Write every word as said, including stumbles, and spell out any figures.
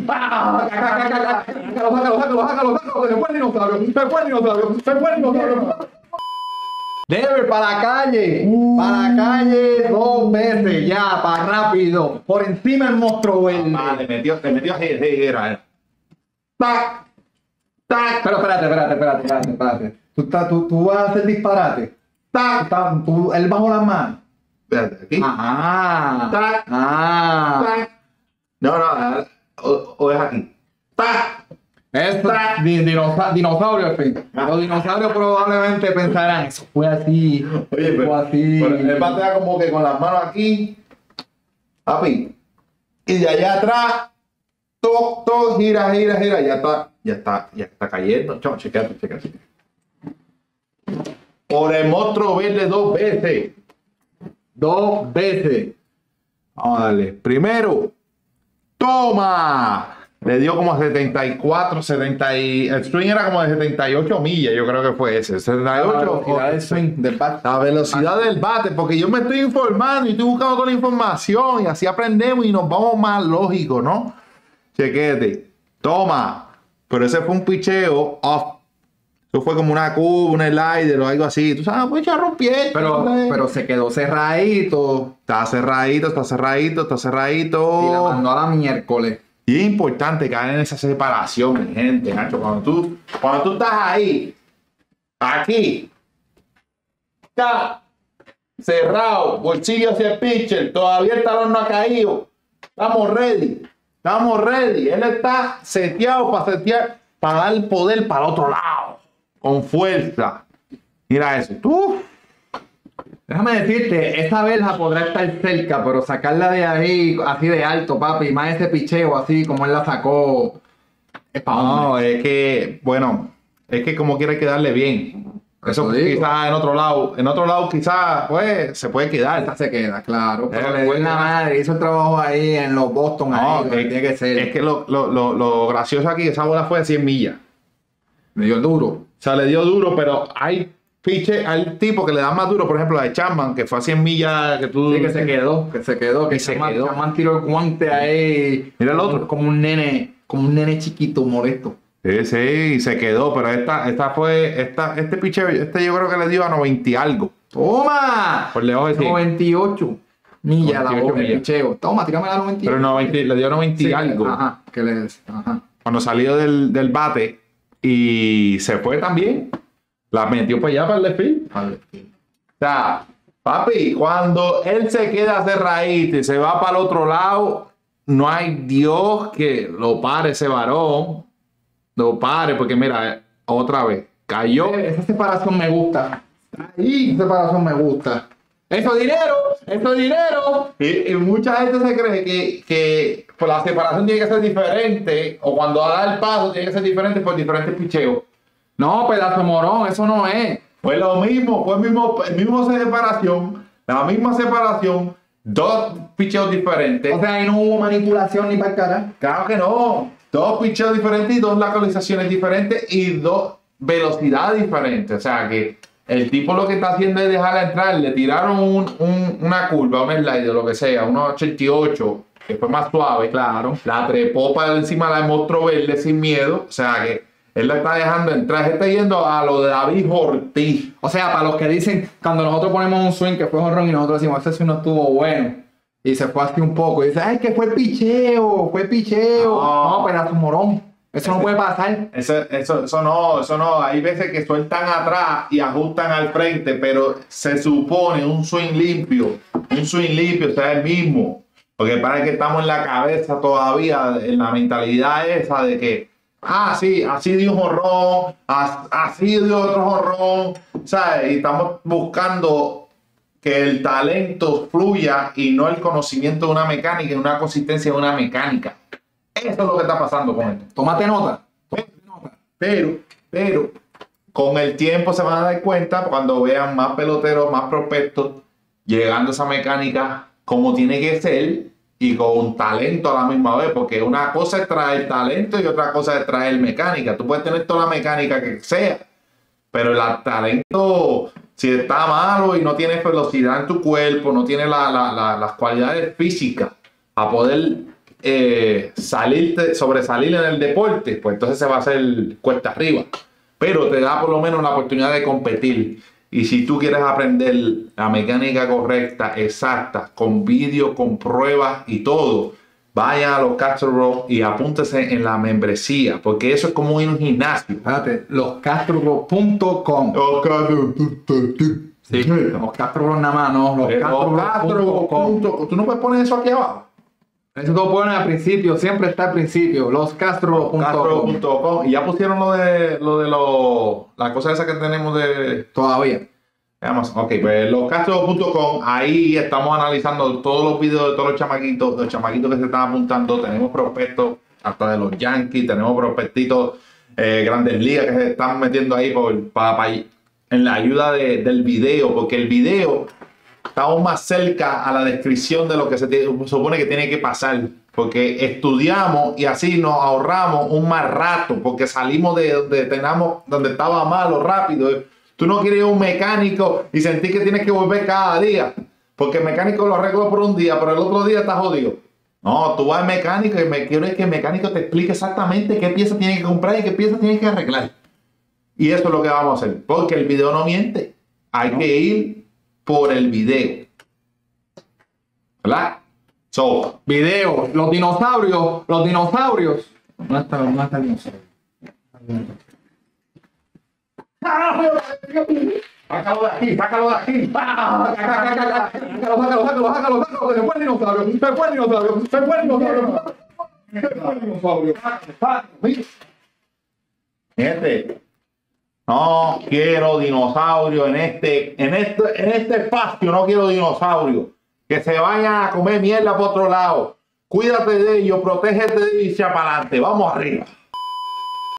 ¡Ah! ¡Sácalo, sácalo, sácalo, sácalo, sácalo! ¡Se fue el dinosaurio! ¡Se fue el dinosaurio! ¡Se fue el dinosaurio! Debe para la calle, uh, para la calle dos veces, ya, para rápido, por encima el monstruo verde. Ah, le metió, le metió así, así, era, era. ¡Tac! ¡Tac! Pero espérate, espérate, espérate, espérate, espérate. ¿Tú, estás, tú, tú vas a hacer disparate? ¡Tac! Tú, tú, él bajo las manos. Espérate, aquí. ¡Ah! ¡Tac! ¡Ah! ¡Tac! No, no, o, o es aquí. ¡Tac! Es dinosa dinosaurio, al fin. Los dinosaurios probablemente pensarán, eso fue así. Oye, pero, fue así. Pero él patea como que con las manos aquí, papi, y de allá atrás, todo, todo, gira, gira, gira, ya está, ya está, ya está cayendo. Chau, chequeate, chequeate. Por el monstruo verde dos veces. Dos veces. Vamos a darle. Primero, toma. Le dio como setenta y cuatro, setenta y... El swing era como de setenta y ocho millas, yo creo que fue ese. setenta y ocho. La velocidad del swing del bate. La velocidad del bate, porque yo me estoy informando y estoy buscando toda la información y así aprendemos y nos vamos más lógicos, ¿no? Chequete. Toma. Pero ese fue un picheo off. Eso fue como una cuba, un slider o algo así. Tú sabes, pues ya rompí. Pero, pero se quedó cerradito. Está cerradito, está cerradito, está cerradito. Y la mandó a la miércoles. Y es importante caer en esa separación, mi gente, Nacho. Cuando tú, cuando tú estás ahí, aquí, está cerrado, bolsillo hacia el pitcher, todavía el talón no ha caído. Estamos ready, estamos ready. Él está seteado para setear, para dar el poder para el otro lado, con fuerza. Mira eso, tú. Déjame decirte, esa verja podrá estar cerca, pero sacarla de ahí así de alto, papi, más ese picheo así como él la sacó, es para No, es que, bueno, es que como quiere quedarle bien. Eso quizás en otro lado, en otro lado quizás, pues, se puede quedar. Esta se queda, claro. Pero Eh, le dio en la madre, hizo el trabajo ahí en los Boston, No, ahí, que, tiene que ser. Es que lo, lo, lo, lo gracioso aquí, esa bola fue de cien millas. Le dio duro. O sea, le dio duro, pero hay pitches, hay tipos que le dan más duro, por ejemplo, la de Chapman, que fue a cien millas, que tú... Sí, que se quedó, que se quedó, que se quedó. Chapman tiró el guante ahí. Mira el otro. Como un nene, como un nene chiquito, molesto. Sí, sí, se quedó, pero esta, esta fue, esta, este pitcher, este yo creo que le dio a noventa y algo. ¡Toma! Por lejos de cien. noventa y ocho millas la boca, el millas. picheo. Toma, tírame la noventa y ocho. Pero noventa, le dio noventa y Sí, algo. Ajá, que le... Ajá. Cuando salió del, del bate y se fue también, la metió para allá, para el left field. Vale. O sea, papi, cuando él se queda cerradito y se va para el otro lado, no hay Dios que lo pare ese varón. Lo pare, porque mira, otra vez, cayó. Esa separación me gusta. Ahí, esa separación me gusta. Eso es dinero, eso es dinero. Y, y mucha gente se cree que, que pues, la separación tiene que ser diferente, o cuando da el paso tiene que ser diferente por diferentes picheos. No, pedazo de morón, eso no es. Fue lo mismo, fue el mismo, el mismo separación, la misma separación, dos picheos diferentes. O sea, ahí no hubo manipulación ni para el cara. Claro que no. Dos picheos diferentes y dos localizaciones diferentes y dos velocidades diferentes. O sea que el tipo lo que está haciendo es dejarla entrar. Le tiraron un, un, una curva, un slide, lo que sea, unos ochenta y ocho, que fue más suave. Claro. La trepó para encima del monstruo verde sin miedo. O sea que él la está dejando entrar. Él está yendo a lo de David Ortiz. O sea, para los que dicen, cuando nosotros ponemos un swing que fue jonrón y nosotros decimos, ese swing no estuvo bueno. Y se fue así un poco. Y dice, ay, que fue picheo, fue picheo. No, no pedazo morón. Eso no puede pasar. Eso, eso, eso no, eso no. Hay veces que sueltan atrás y ajustan al frente, pero se supone un swing limpio, un swing limpio, o sea, el mismo. Porque parece que estamos en la cabeza todavía, en la mentalidad esa de que, ah, sí, así dio un jorrón, así dio otro jorrón, ¿sabes? Y estamos buscando que el talento fluya y no el conocimiento de una mecánica y una consistencia de una mecánica. Eso es lo que está pasando con esto. Tómate nota. Pero, pero, con el tiempo se van a dar cuenta cuando vean más peloteros, más prospectos, llegando a esa mecánica como tiene que ser y con talento a la misma vez, porque una cosa es traer talento y otra cosa es traer mecánica. Tú puedes tener toda la mecánica que sea, pero el talento, si está malo y no tienes velocidad en tu cuerpo, no tienes la, la, la, las cualidades físicas a poder eh, salirte, sobresalir en el deporte, pues entonces se va a hacer cuesta arriba. Pero te da por lo menos la oportunidad de competir. Y si tú quieres aprender la mecánica correcta, exacta, con vídeo, con pruebas y todo, vaya a los Castro Bros y apúntese en la membresía, porque eso es como ir a un gimnasio. Espérate, los castro bros punto com. Sí, los Castro Bros nada más, no, los Castro Bros punto com. ¿Tú no puedes poner eso aquí abajo? Eso lo ponen al principio, siempre está al principio, los Castro punto com. Y ya pusieron lo de lo de lo, la cosa esa que tenemos de Todavía. Vamos, ok, pues los Castro punto com, ahí estamos analizando todos los videos de todos los chamaquitos, los chamaquitos que se están apuntando. Tenemos prospectos hasta de los Yankees, tenemos prospectitos eh, Grandes Ligas que se están metiendo ahí por, para, para, en la ayuda de, del video, porque el video estamos más cerca a la descripción de lo que se tiene, supone que tiene que pasar, porque estudiamos y así nos ahorramos un más rato, porque salimos de donde teníamos, donde estaba malo rápido. Tú no quieres ir a un mecánico y sentir que tienes que volver cada día, porque el mecánico lo arregló por un día, pero el otro día está jodido. No, tú vas al mecánico y me quiero que el mecánico te explique exactamente qué pieza tienes que comprar y qué pieza tienes que arreglar. Y eso es lo que vamos a hacer, porque el video no miente. Hay no. que ir por el video. ¿Verdad? So, video, los dinosaurios, los dinosaurios. No está, no está el dinosaurio. Sácalo de aquí, sácalo de aquí. Sácalo, sácalo, sácalo, sácalo, sácalo. Se fue el dinosaurio, se fue el dinosaurio, se fue el dinosaurio. Se fue el dinosaurio. Gente, no quiero dinosaurio en este, en este, en este espacio. No quiero dinosaurio. Que se vayan a comer mierda por otro lado. Cuídate de ellos, protégete de ellos y echa para adelante. Vamos arriba.